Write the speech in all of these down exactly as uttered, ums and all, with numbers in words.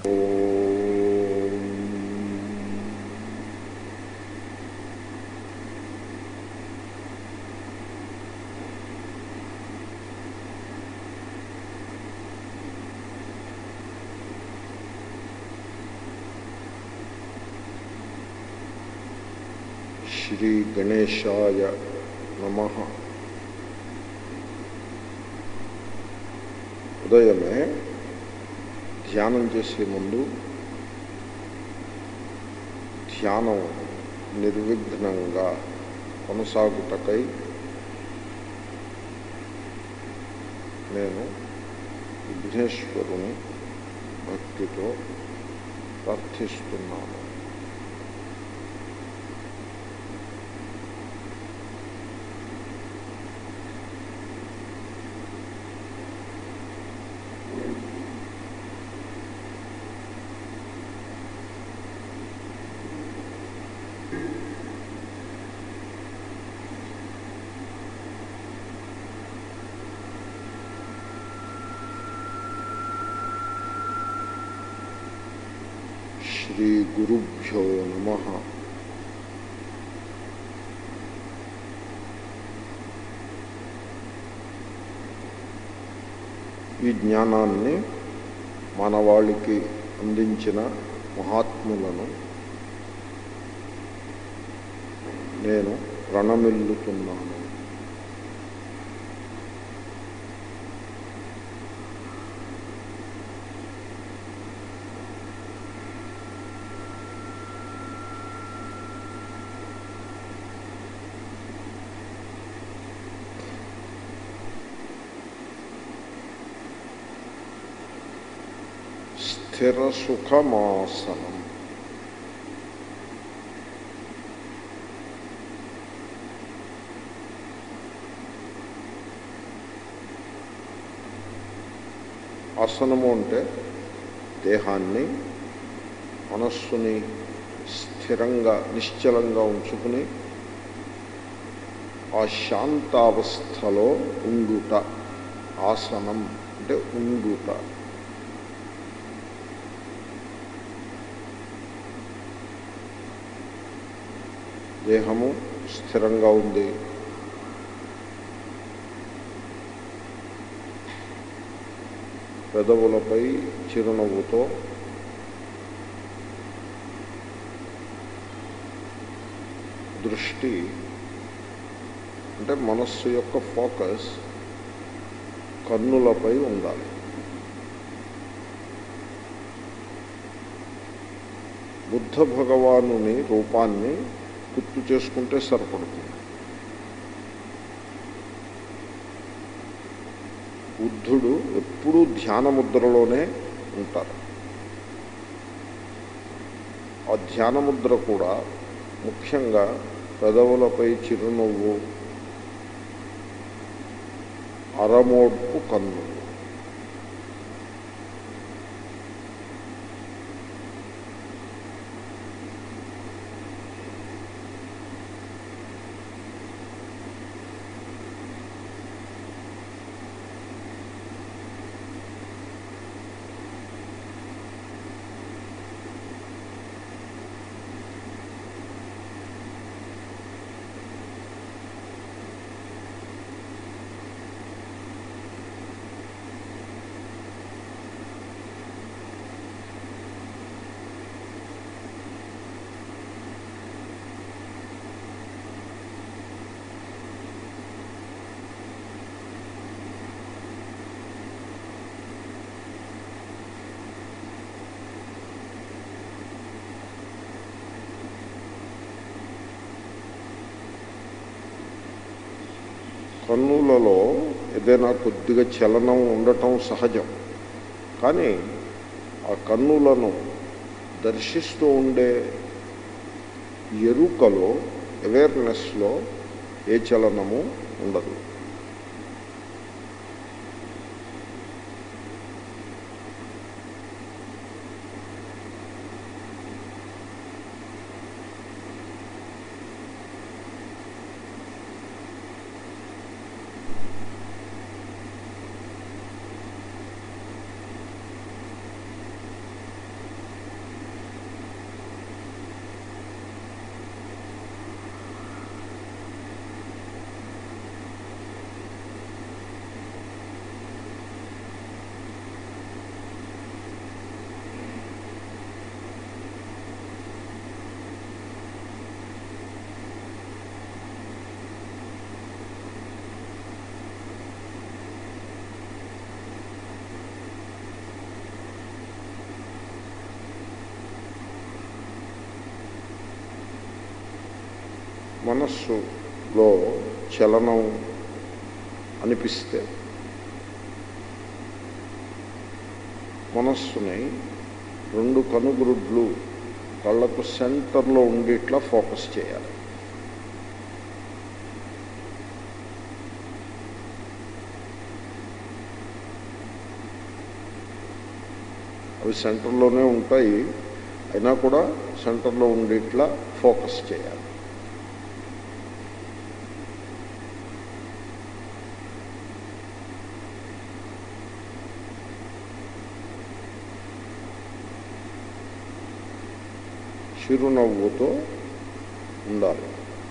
శ్రీ గణేశాయ నమః. ఉదయమే ధ్యానం చేసే ముందు ధ్యానం నిర్విఘ్నంగా కొనసాగుటకై నేను విఘ్నేశ్వరుని భక్తితో ప్రార్థిస్తున్నాను. శ్రీ గురుభ్యో నమః. ఈ జ్ఞానాన్ని మానవాళికి అందించిన మహాత్ములను నేను ప్రణమిల్లుతున్నాను. స్థిర సుఖమాసనం. ఆసనము అంటే దేహాన్ని మనస్సుని స్థిరంగా నిశ్చలంగా ఉంచుకుని ఆ శాంతావస్థలో ఉండుట. ఆసనం అంటే ఉండుట. దేహము స్థిరంగా ఉంది, పెదవులపై చిరునవ్వుతో దృష్టి అంటే మనస్సు యొక్క ఫోకస్ కన్నులపై ఉండాలి. బుద్ధ భగవానుని రూపాన్ని గుర్తు చేసుకుంటే సరిపడుతుంది. బుద్ధుడు ఎప్పుడూ ధ్యానముద్రలోనే ఉంటారు. ఆ ధ్యానముద్ర కూడా ముఖ్యంగా పెదవులపై చిరునవ్వు, అరమోడ్పు కన్ను. కన్నులలో ఏదైనా కొద్దిగా చలనం ఉండటం సహజం. కానీ ఆ కన్నులను దర్శిస్తూ ఉండే ఎరుకలో, అవేర్నెస్లో ఏ చలనము ఉండదు. మనస్సులో చలనం అనిపిస్తే మనస్సుని రెండు కనుగురుడ్లు కళ్ళకు సెంటర్లో ఉండేట్లా ఫోకస్ చేయాలి. అవి సెంటర్లోనే ఉంటాయి, అయినా కూడా సెంటర్లో ఉండేట్లా ఫోకస్ చేయాలి. చిరునవ్వుతో ఉండాలి.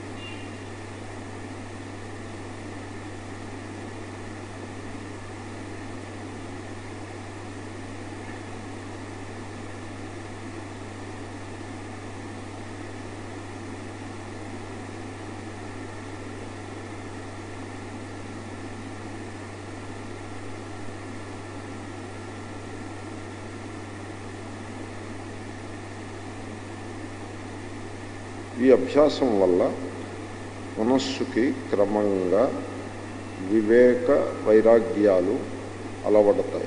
ఈ అభ్యాసం వల్ల మనస్సుకి క్రమంగా వివేక వైరాగ్యాలు అలవడతాయి.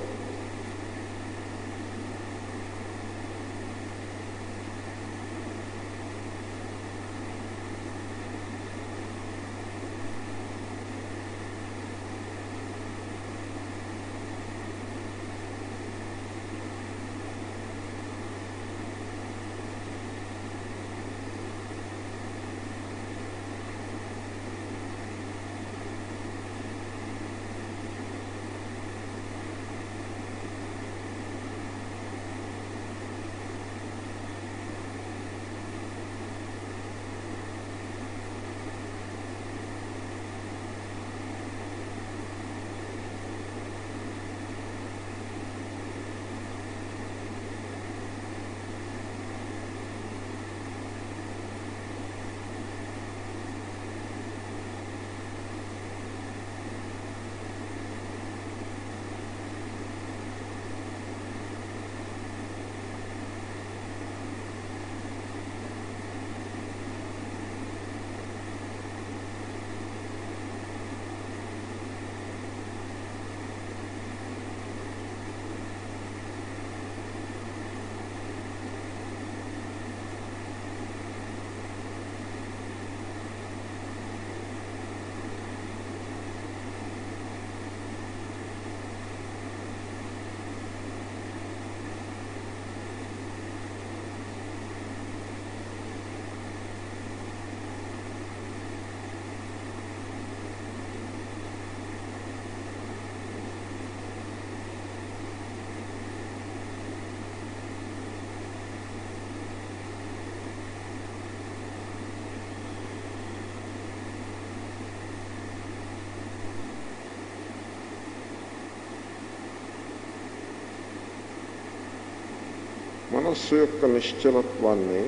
మనస్సు యొక్క నిశ్చలత్వాన్ని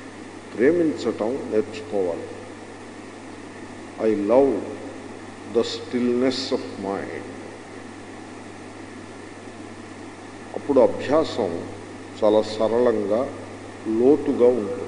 ప్రేమించటం నేర్చుకోవాలి. I love the stillness of mind. అప్పుడు అభ్యాసం చాలా సరళంగా లోతుగా ఉంటుంది.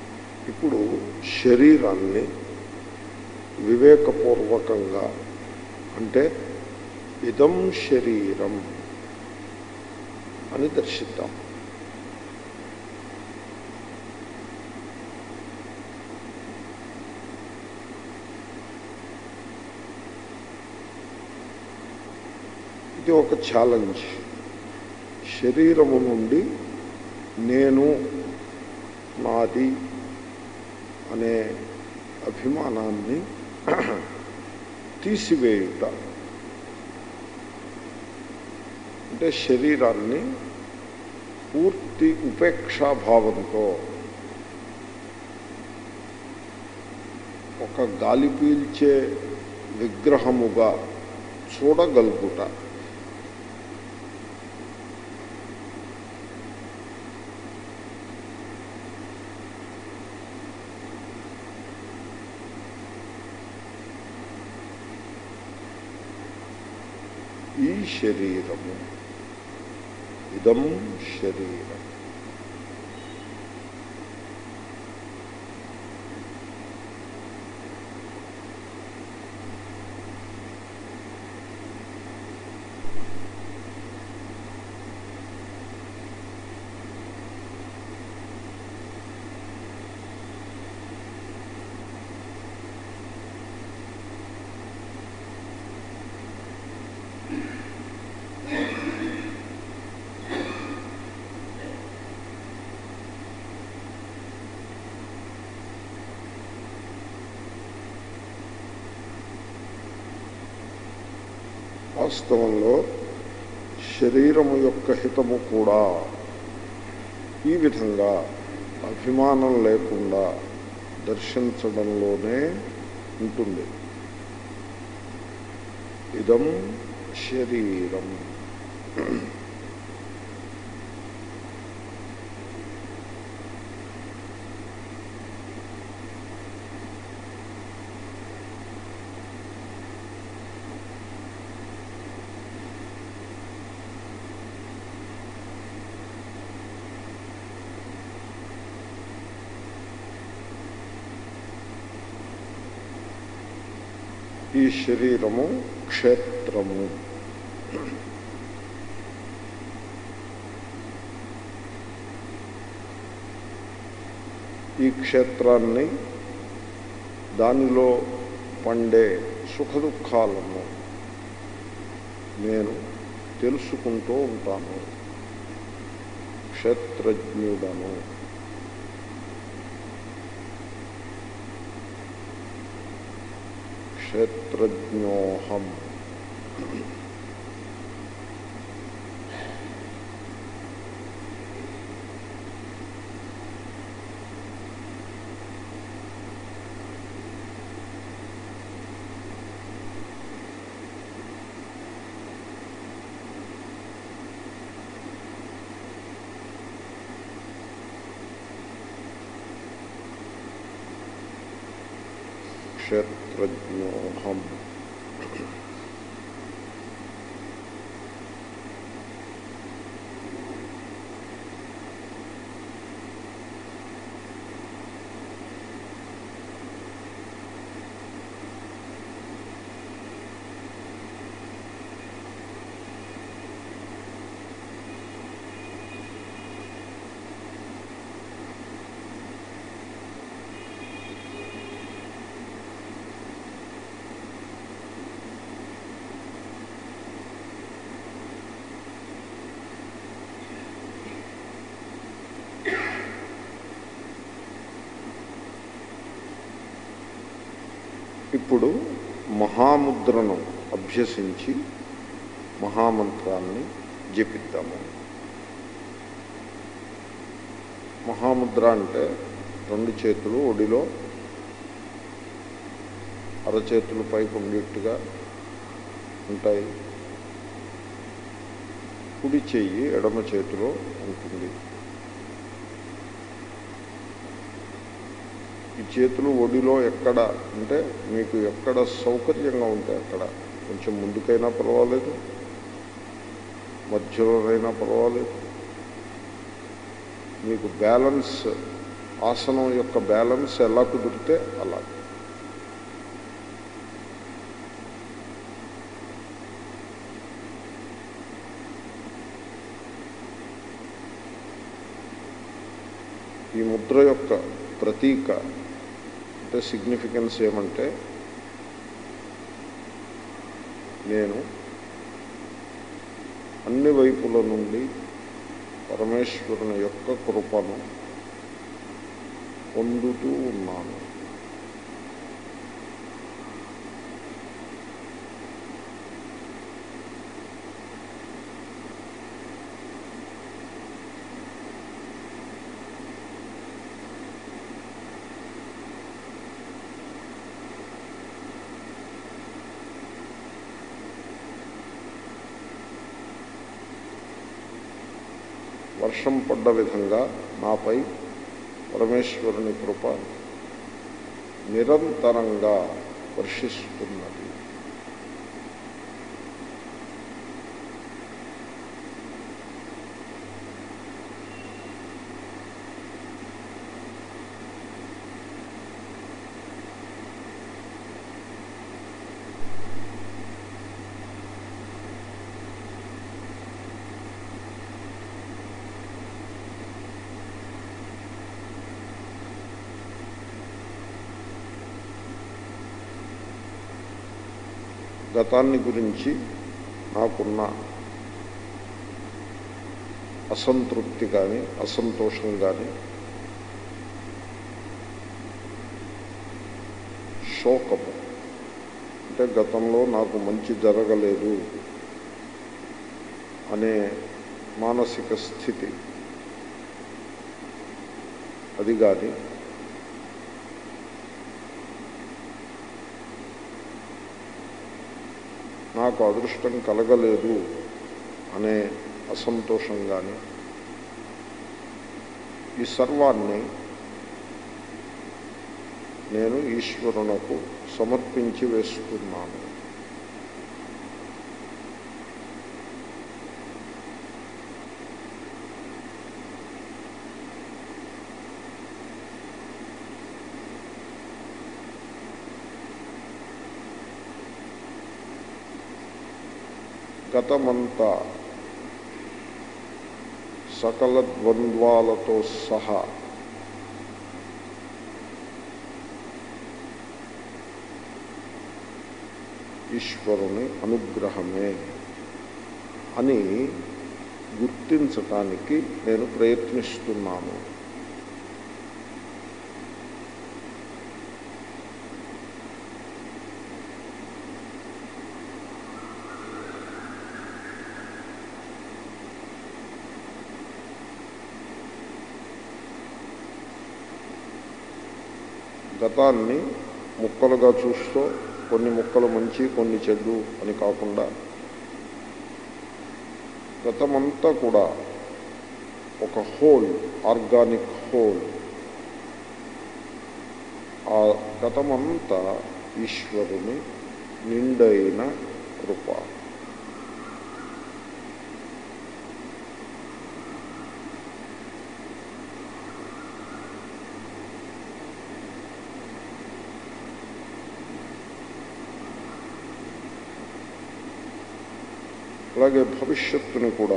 ఇప్పుడు శరీరాన్ని వివేకపూర్వకంగా అంటే ఇదం శరీరం అని దర్శిద్దాం. ఇది ఒక ఛాలెంజ్. శరీరము నుండి నేను, నాది అనే అభిమానాన్ని తీసివేయుట. అంటే శరీరాన్ని పూర్తి ఉపేక్షాభావంతో ఒక గాలి పీల్చే విగ్రహముగా చూడగలుగుట. ఈ శరీరము, ఇదం శరీరం. వాస్తవంలో శరీరము యొక్క హితము కూడా ఈ విధంగా అభిమానం లేకుండా దర్శించడంలోనే ఉంటుంది. ఇదం శరీరం. ఈ శరీరము క్షేత్రము. ఈ క్షేత్రాన్ని, దానిలో పండే సుఖదుఖాలను నేను తెలుసుకుంటూ ఉంటాను. క్షేత్రజ్ఞుడను. క్షేత్రజ్ఞోహం. క్షేత్రజ్ఞోహం. ఇప్పుడు మహాముద్రను అభ్యసించి మహామంత్రాన్ని జపిద్దాము. మహాముద్ర అంటే రెండు చేతులు ఒడిలో, అరచేతులు పైకి ఉండేట్టుగా ఉంటాయి. కుడి చెయ్యి ఎడమ చేతిలో ఉంటుంది. ఈ చేతులు ఒడిలో ఎక్కడ అంటే మీకు ఎక్కడ సౌకర్యంగా ఉంటే అక్కడ, కొంచెం ముందుకైనా పర్వాలేదు, మధ్యలోనైనా పర్వాలేదు, మీకు బ్యాలెన్స్, ఆసనం యొక్క బ్యాలెన్స్ ఎలా కుదిరితే అలా. ఈ ముద్ర యొక్క ప్రతీక అంటే సిగ్నిఫికెన్స్ ఏమంటే, నేను అన్ని వైపుల నుండి పరమేశ్వరుని యొక్క కృపను పొందుతూ ఉన్నాను. వర్షం పడ్డ విధంగా నాపై పరమేశ్వరుని కృప నిరంతరంగా వర్షిస్తున్నది. గతాన్ని గురించి నాకున్న అసంతృప్తి కానీ అసంతోషం కానీ శోకము అంటే గతంలో నాకు మంచి జరగలేదు అనే మానసిక స్థితి, అది కానీ నాకు అదృష్టం కలగలేదు అనే అసంతోషం కానీ, ఈ సర్వాన్ని నేను ఈశ్వరునకు సమర్పించి వేస్తున్నాను. గతమంతా సకల ద్వంద్వాలతో సహా ఈశ్వరుని అనుగ్రహమే అని గుర్తించటానికి నేను ప్రయత్నిస్తున్నాను. గతాన్ని ముక్కలుగా చూస్తూ కొన్ని ముక్కలు మంచి కొన్ని చెడ్డు అని కాకుండా, గతమంతా కూడా ఒక హోల్, ఆర్గానిక్ హోల్. ఆ గతమంతా ఈశ్వరుని నిండైన కృప. అలాగే భవిష్యత్తుని కూడా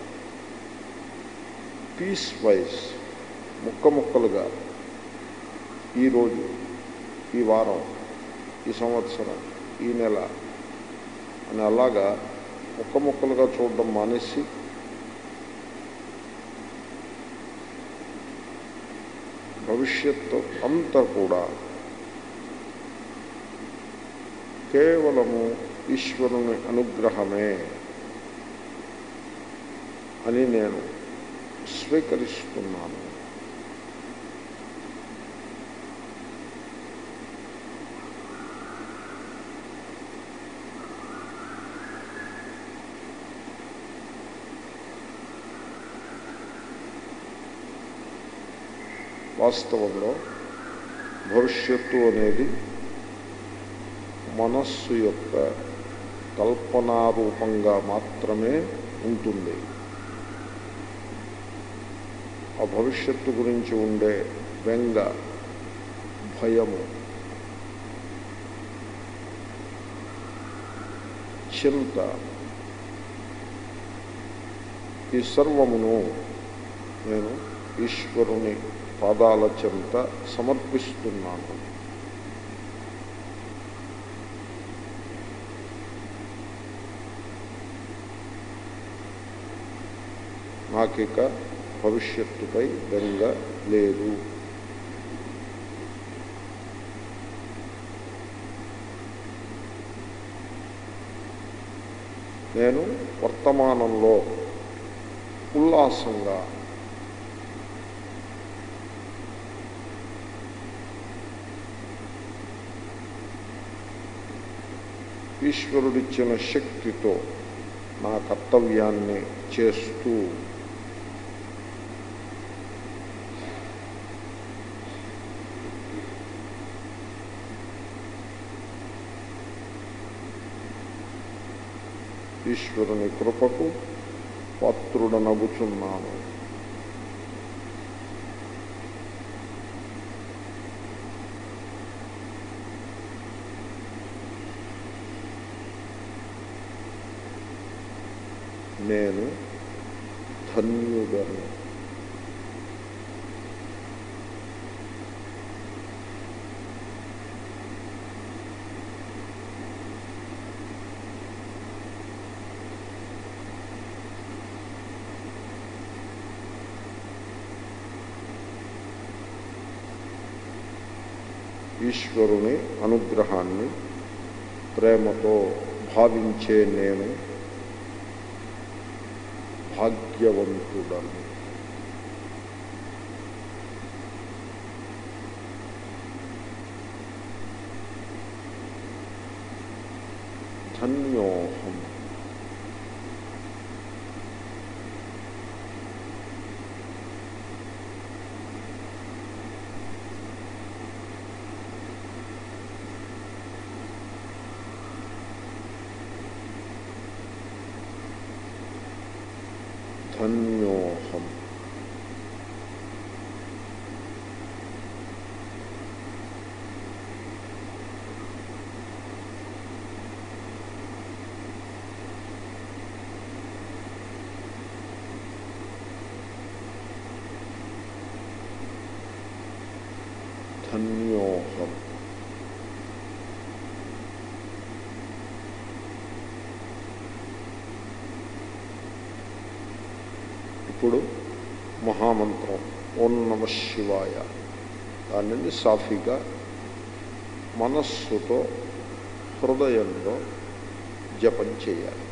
పీస్ వైజ్ ముక్క ముక్కలుగా ఈరోజు, ఈ వారం, ఈ సంవత్సరం, ఈ నెల అని అలాగా ముక్క ముక్కలుగా చూడడం మానేసి భవిష్యత్తు అంతా కూడా కేవలము ఈశ్వరుని అనుగ్రహమే అని నేను స్వీకరిస్తున్నాను. వాస్తవంలో భవిష్యత్తు అనేది మనస్సు యొక్క కల్పనారూపంగా మాత్రమే ఉంటుంది. ఆ భవిష్యత్తు గురించి ఉండే బెంగ, భయము, చింత, ఈ సర్వమును నేను ఈశ్వరుని పాదాల చెంత సమర్పిస్తున్నాను. నాకిక భవిష్యత్తుపై బెంగ లేదు. నేను వర్తమానంలో ఉల్లాసంగా ఈశ్వరుడిచ్చిన శక్తితో నా కర్తవ్యాన్ని చేస్తూ ఈశ్వరుని కృపకు పాత్రుడనగుచున్నాను. నేను ధన్యుడను. ఈశ్వరుని అనుగ్రహాన్ని ప్రేమతో భావించే నేను భాగ్యవంతుడను. ధన్యోహం. ధన్యోహం. ధన్యోహం. ఇప్పుడు మహామంత్రం ఓం నమః శివాయ దానిని సాఫీగా మనస్సుతో హృదయంలో జపం చేయాలి.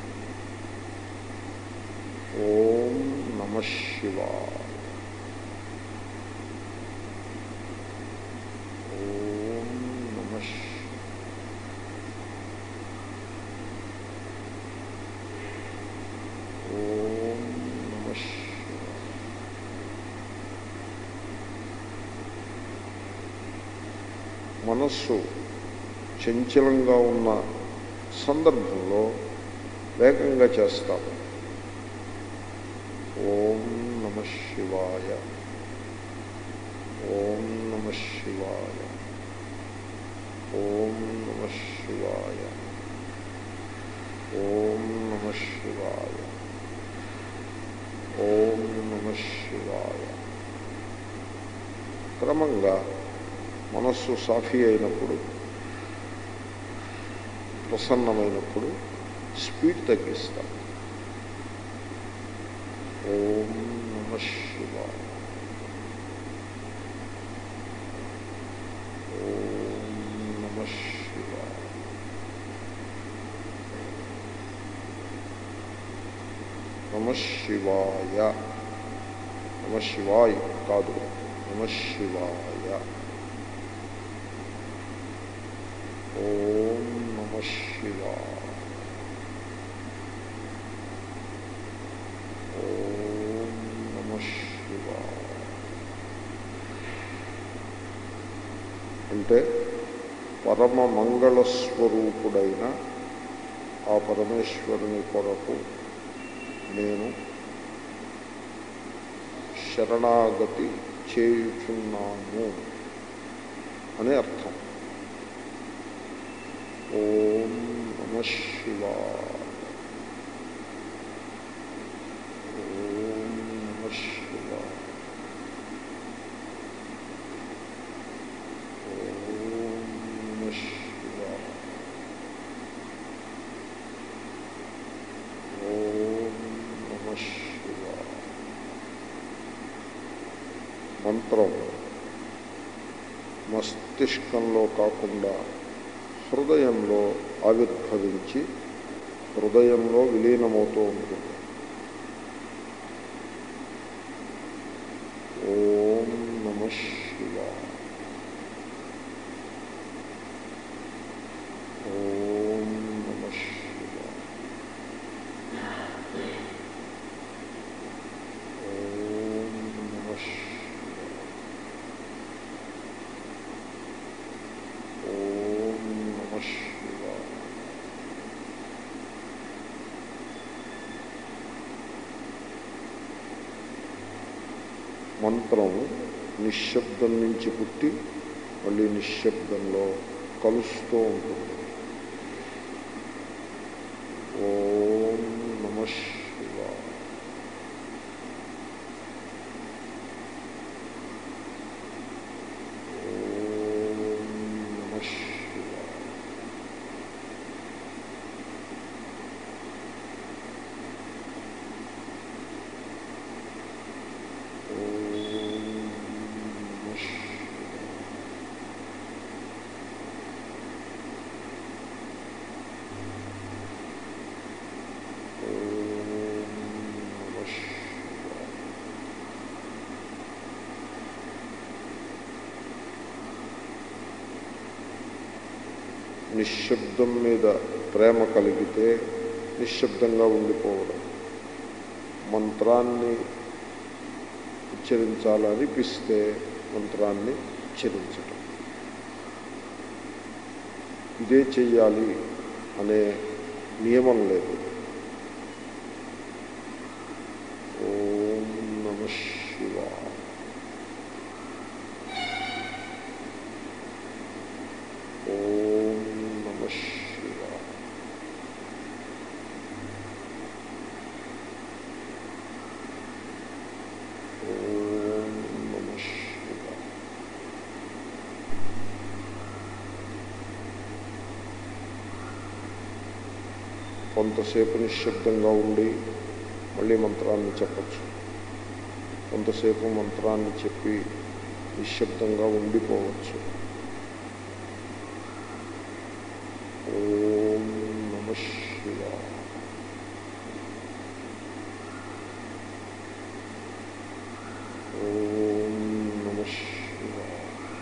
ఓం నమః శివాయ. ఓం నమః ఓం నమః మనస్సు చంచలంగా ఉన్న సందర్భంలో వేగంగా చేస్తాము. ఓం నమః శివాయ. ఓం నమః శివాయ. ఓం నమః శివాయ. ఓం నమః శివాయ. ఓం నమః శివాయ. క్రమంగా మనస్సు సాఫీ అయినప్పుడు, ప్రసన్నమైనప్పుడు స్పీడ్ తగ్గిస్తాం. ఓం నమః శివాయ. ఓం నమః శివాయ. నమః శివాయ. నమః శివాయ కాదు, నమః శివాయ. ఓం నమః శివాయ. ఓం నమః శివాయ. అంటే పరమ మంగళస్వరూపుడైన ఆ పరమేశ్వరుని కొరకు నేను శరణాగతి చేయుచున్నాను అనే అర్థం. ఓం నమః శివాయ. ఓం నమః శివాయ. మంత్రం మస్తిష్కంలో కాకుండా హృదయంలో ఆవిర్భవించి హృదయంలో విలీనమవుతూ ఉంటుంది. ఓం నమః శివాయ. ఓం నమః శివాయ. ఓం నమః శివాయ. ఓం నమః శివాయ. మంత్రం నిశ్శబ్దం నుంచి పుట్టి మళ్ళీ నిశ్శబ్దంలో కలుస్తూ ఉంటుంది. ఓం నమః శివాయ. ఓం నమః శివాయ. నిశ్శబ్దం మీద ప్రేమ కలిగితే నిశ్శబ్దంగా ఉండిపోవడం, మంత్రాన్ని ఉచ్చరించాలనిపిస్తే మంత్రాన్ని ఉచ్చరించడం, ఇదే చెయ్యాలి అనే నియమం లేదు. ఓం నమః శివాయ. ఓం నమః శివాయ. ఓం నమః శివాయ. కొంతసేపు నిశ్శబ్దంగా ఉండి మళ్ళీ మంత్రాన్ని చెప్పచ్చు. కొంతసేపు మంత్రాన్ని చెప్పి నిశ్శబ్దంగా ఉండిపోవచ్చు. ఓం నమః శివాయ. ఓం నమః శివాయ.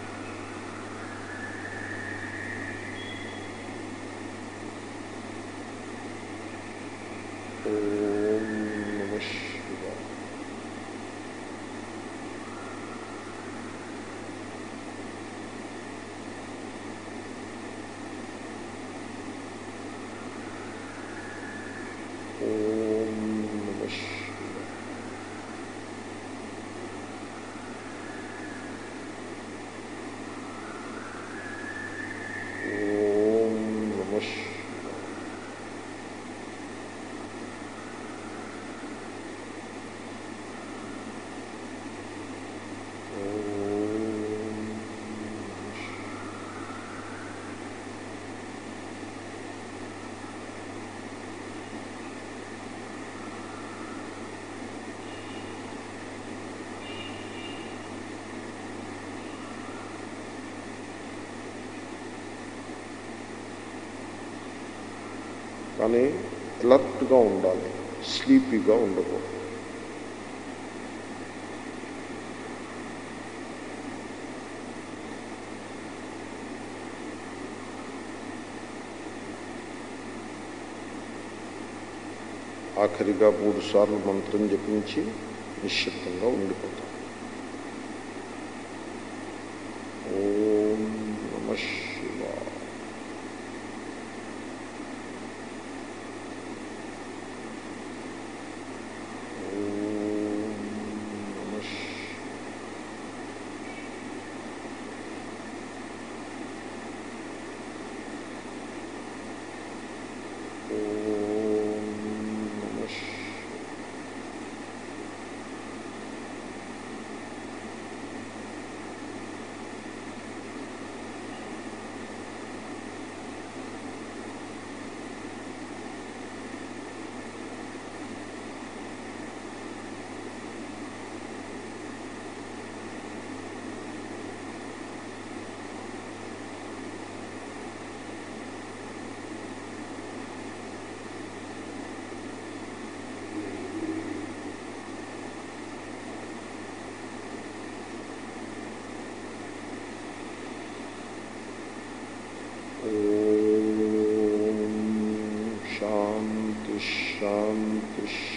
ఓం నమః శివాయ. ఓం నమః శివాయ. ఓం నమః శివాయ. కానీ అలర్ట్గా ఉండాలి, స్లీపీగా ఉండకూడదు. ఆఖరిగా మూడు సార్లు మంత్రం జపించి నిశ్శబ్దంగా ఉండిపోతాం. ఓం నమః శివాయ. ఓం నమః శివాయ. ఓం నమః శివాయ.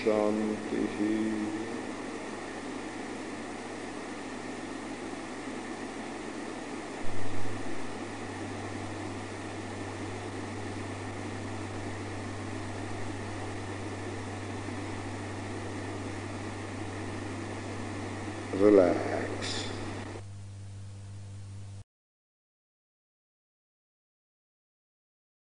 శాంతి. Relax.